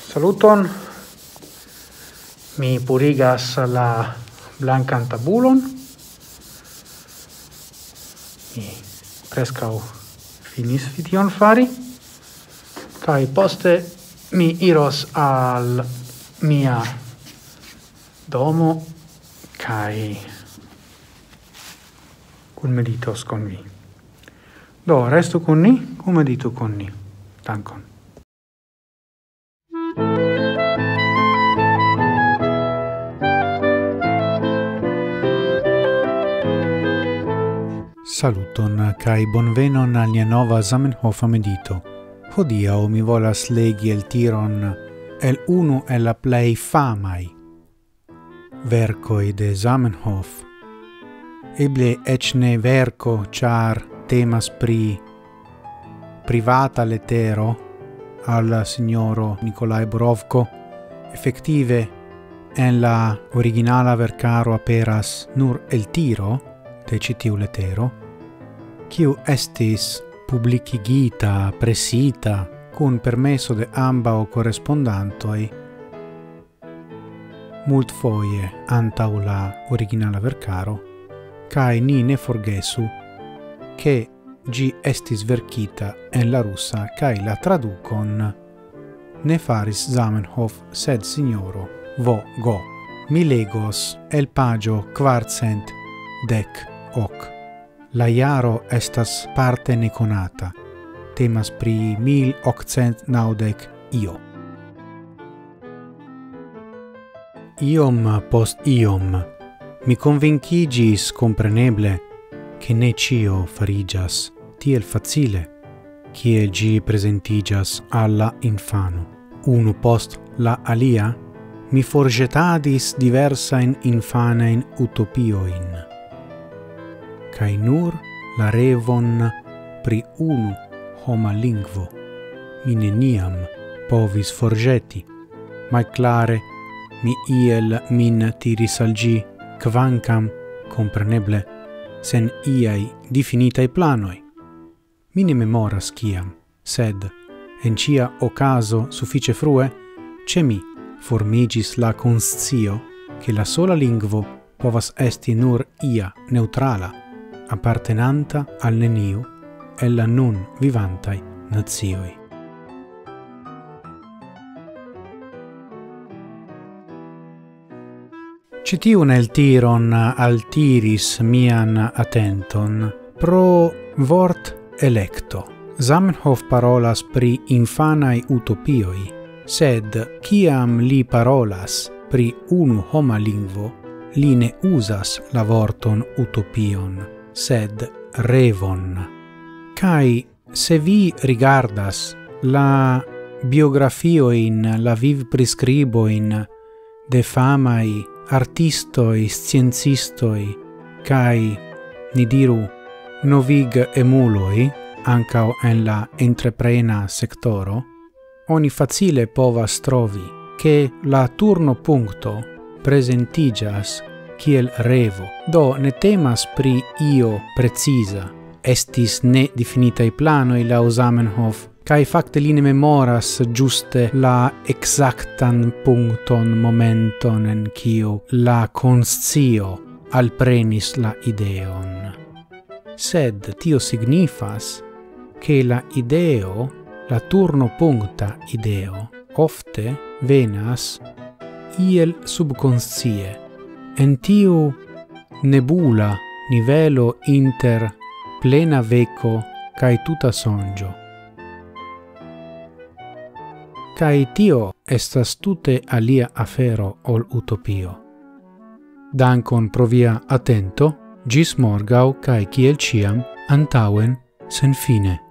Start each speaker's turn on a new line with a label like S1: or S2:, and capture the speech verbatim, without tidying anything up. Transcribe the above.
S1: Saluton, mi purigas la blancan tabulon, mi prescau finis tion fari, kai poste mi iros al mia domo, kai kun meditos con vi. Do, resto con ni, kun medito con ni. Dankon.
S2: Saluton kai bonvenon al nia nova Zamenhof medito. Hodiaŭ mi volas legi el tiron el unu el la plej famaj verkoj de Zamenhof. Eble eĉ ne verko, ĉar temas pri privata letero al signoro Nikolaj Borovko. Effektive en la originala verkaro aperas nur el tiro de ĉi tiu letero, kiu estis publikigita, presita, kun permesso de ambaŭ korespondantoj multfoje antaŭ la originala verkaro, kaj ni ne forgesu ke ĝi estis verkita en la russa kaj la tradukon ne faris Zamenhof, sed signoro V. Go. Mi legos el paĝo kvarcent dek ok. La jaro estas parte nekonata. Temas pri mil okcent naŭdek io. Iom post iom mi konvinkigis kompreneble che ne cio farigas tiel facile kiel ĝi prezentiĝas alla infano. Unu post la alia mi forĵetadis diversajn infanajn utopiojn. Kai nur la revon pri unu homa lingvo mi neniam povis forgeti, malklare mi iel min tiris al ĝi, kvankam kompreneble sen iaj difinitaj planoj. Mi ne memoras kiam, sed en ĉia okazo sufiĉe frue ĉe mi formiĝis la konscio ke la sola lingvo povas esti nur ia neutrala, appartenanta al neniu el la nun vivantai nazioi. Ĉi tiun eltiron altiris mian atenton pro vort electo. Zamenhof parolas pri infanai utopioi, sed kiam li parolas pri unu homa lingvo, li ne uzas la vorton utopion, sed revon. Kai se vi rigardas la biografioin, la viv prescriboin de famai artistoi, sciencistoi, kai ni diru novig emuloi, ancao en la entreprena sectoro, oni facile povas trovi che la turno puncto presentigas kiel revo. Do ne temas pri io precisa. Estis ne definitaj planoj laŭ Zamenhof, kaj fakte li ne memoras ĝuste la ekzaktan punkton, momenton en kiu la konscio alprenis la ideon. Sed tio signifas ke la ideo, la turnopunkta ideo, ofte venas iel subconscie, en tiu nebula nivelo inter plena veco kai tuta sonĝo. Kai tio estas tute alia afero ol utopio. Dankon pro via atento, ĝis morgaŭ kaj kiel ĉiam antaŭen senfine.